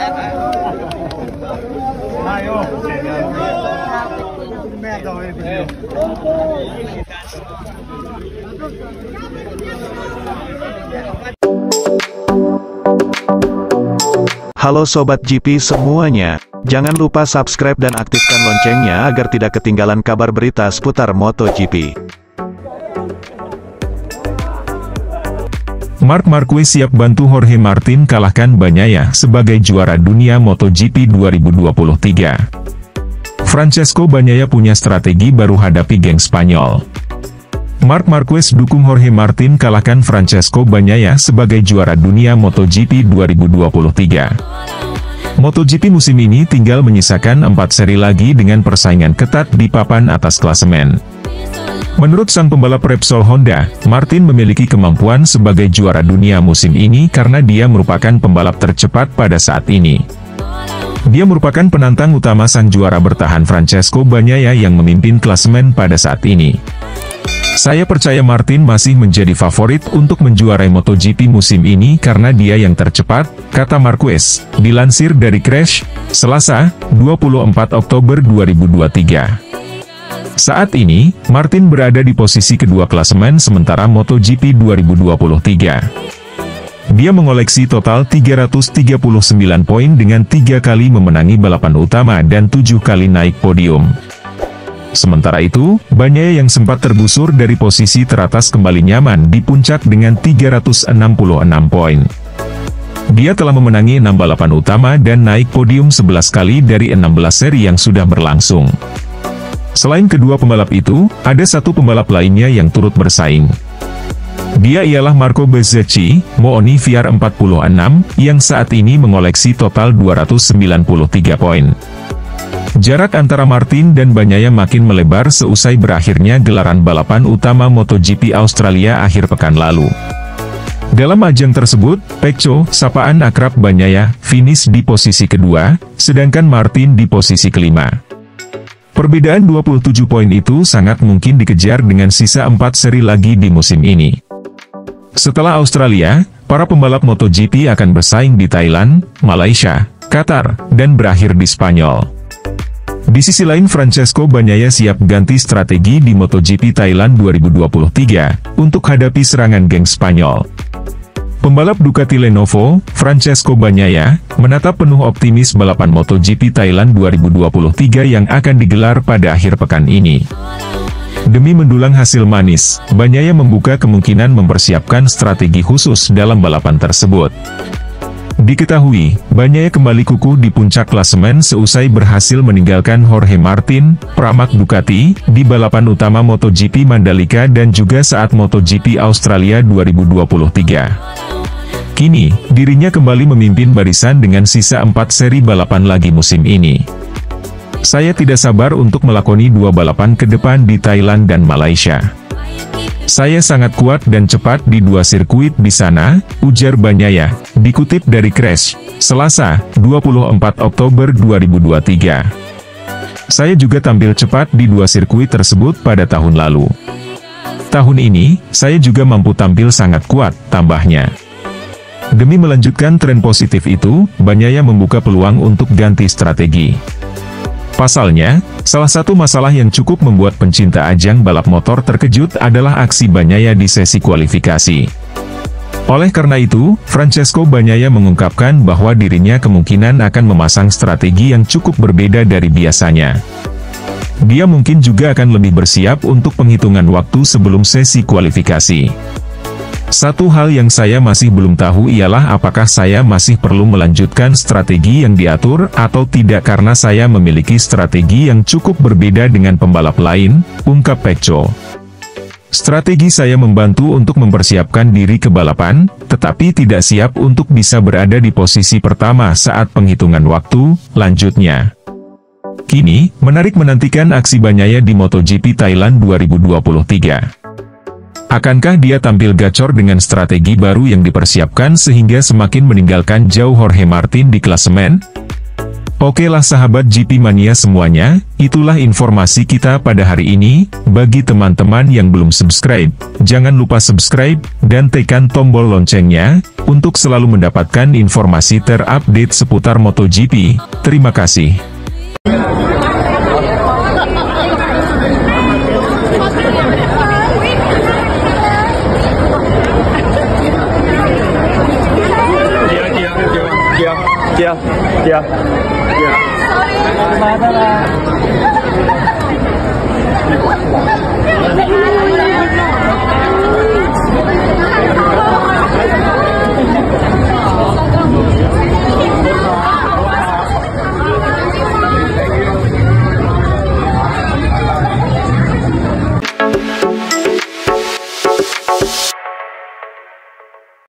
Halo Sobat GP semuanya, jangan lupa subscribe dan aktifkan loncengnya agar tidak ketinggalan kabar berita seputar MotoGP. Marc Marquez siap bantu Jorge Martin kalahkan Bagnaia sebagai juara dunia MotoGP 2023. Francesco Bagnaia punya strategi baru hadapi geng Spanyol. Marc Marquez dukung Jorge Martin kalahkan Francesco Bagnaia sebagai juara dunia MotoGP 2023. MotoGP musim ini tinggal menyisakan 4 seri lagi dengan persaingan ketat di papan atas klasemen. Menurut sang pembalap Repsol Honda, Martin memiliki kemampuan sebagai juara dunia musim ini karena dia merupakan pembalap tercepat pada saat ini. Dia merupakan penantang utama sang juara bertahan Francesco Bagnaia yang memimpin klasemen pada saat ini. Saya percaya Martin masih menjadi favorit untuk menjuarai MotoGP musim ini karena dia yang tercepat, kata Marquez, dilansir dari Crash, Selasa, 24 Oktober 2023. Saat ini, Martin berada di posisi kedua klasemen sementara MotoGP 2023. Dia mengoleksi total 339 poin dengan 3 kali memenangi balapan utama dan 7 kali naik podium. Sementara itu, Bagnaia yang sempat tergusur dari posisi teratas kembali nyaman di puncak dengan 366 poin. Dia telah memenangi 6 balapan utama dan naik podium 11 kali dari 16 seri yang sudah berlangsung. Selain kedua pembalap itu, ada satu pembalap lainnya yang turut bersaing. Dia ialah Marco Bezzecchi, Mooni VR46, yang saat ini mengoleksi total 293 poin. Jarak antara Martin dan Bagnaia makin melebar seusai berakhirnya gelaran balapan utama MotoGP Australia akhir pekan lalu. Dalam ajang tersebut, Pecco, sapaan akrab Bagnaia, finish di posisi kedua, sedangkan Martin di posisi kelima. Perbedaan 27 poin itu sangat mungkin dikejar dengan sisa 4 seri lagi di musim ini. Setelah Australia, para pembalap MotoGP akan bersaing di Thailand, Malaysia, Qatar, dan berakhir di Spanyol. Di sisi lain Francesco Bagnaia siap ganti strategi di MotoGP Thailand 2023, untuk hadapi serangan geng Spanyol. Pembalap Ducati Lenovo, Francesco Bagnaia, menatap penuh optimis balapan MotoGP Thailand 2023 yang akan digelar pada akhir pekan ini. Demi mendulang hasil manis, Bagnaia membuka kemungkinan mempersiapkan strategi khusus dalam balapan tersebut. Diketahui, Bagnaia kembali kukuh di puncak klasemen seusai berhasil meninggalkan Jorge Martin, pramak Ducati, di balapan utama MotoGP Mandalika dan juga saat MotoGP Australia 2023. Kini, dirinya kembali memimpin barisan dengan sisa 4 seri balapan lagi musim ini. Saya tidak sabar untuk melakoni 2 balapan ke depan di Thailand dan Malaysia. Saya sangat kuat dan cepat di 2 sirkuit di sana, ujar Bagnaia, dikutip dari Crash, Selasa, 24 Oktober 2023. Saya juga tampil cepat di 2 sirkuit tersebut pada tahun lalu. Tahun ini, saya juga mampu tampil sangat kuat, tambahnya. Demi melanjutkan tren positif itu, Bagnaia membuka peluang untuk ganti strategi. Pasalnya, salah satu masalah yang cukup membuat pencinta ajang balap motor terkejut adalah aksi Bagnaia di sesi kualifikasi. Oleh karena itu, Francesco Bagnaia mengungkapkan bahwa dirinya kemungkinan akan memasang strategi yang cukup berbeda dari biasanya. Dia mungkin juga akan lebih bersiap untuk penghitungan waktu sebelum sesi kualifikasi. Satu hal yang saya masih belum tahu ialah apakah saya masih perlu melanjutkan strategi yang diatur atau tidak karena saya memiliki strategi yang cukup berbeda dengan pembalap lain, ungkap Pecco. Strategi saya membantu untuk mempersiapkan diri ke balapan, tetapi tidak siap untuk bisa berada di posisi pertama saat penghitungan waktu, lanjutnya. Kini, menarik menantikan aksi Bagnaia di MotoGP Thailand 2023. Akankah dia tampil gacor dengan strategi baru yang dipersiapkan sehingga semakin meninggalkan jauh Jorge Martin di klasemen? Oke lah sahabat GP Mania semuanya, itulah informasi kita pada hari ini. Bagi teman-teman yang belum subscribe, jangan lupa subscribe, dan tekan tombol loncengnya, untuk selalu mendapatkan informasi terupdate seputar MotoGP. Terima kasih.